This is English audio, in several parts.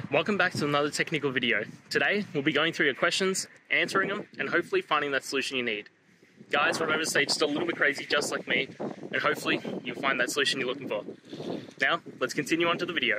Welcome back to another technical video. Today, we'll be going through your questions, answering them, and hopefully finding that solution you need. Guys, remember to stay just a little bit crazy just like me, and hopefully you'll find that solution you're looking for. Now, let's continue on to the video.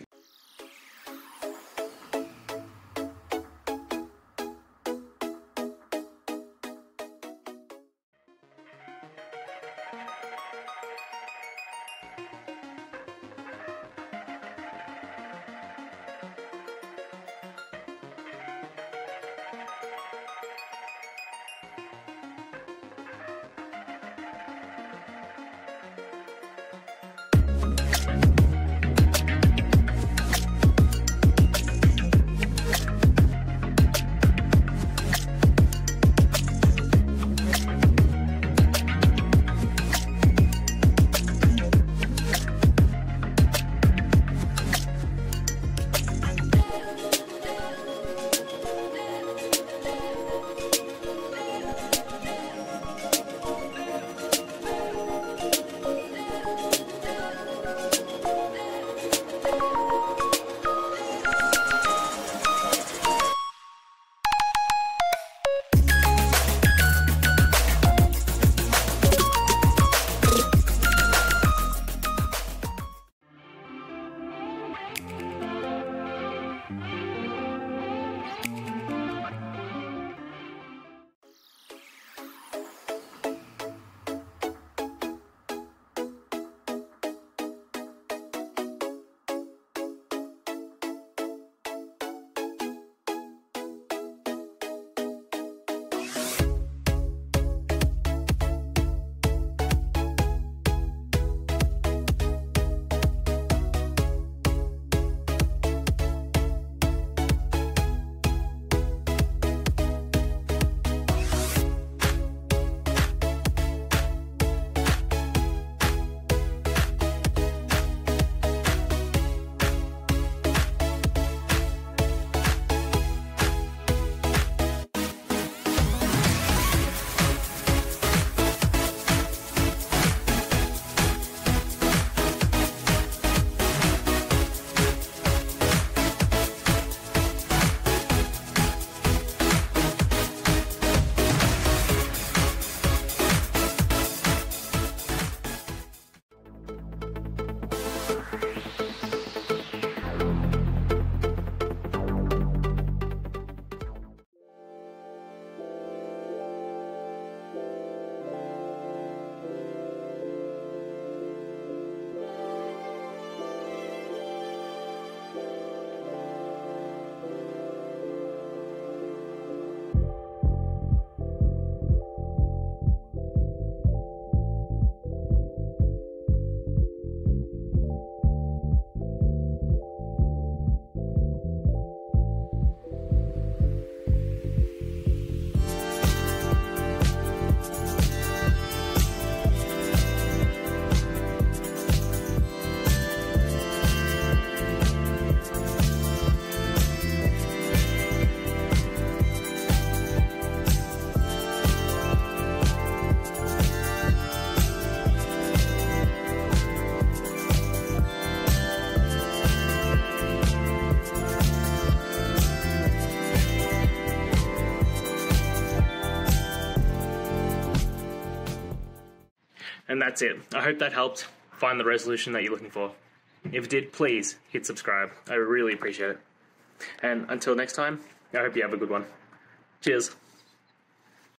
And that's it. I hope that helped find the resolution that you're looking for. If it did, please hit subscribe. I really appreciate it. And until next time, I hope you have a good one. Cheers.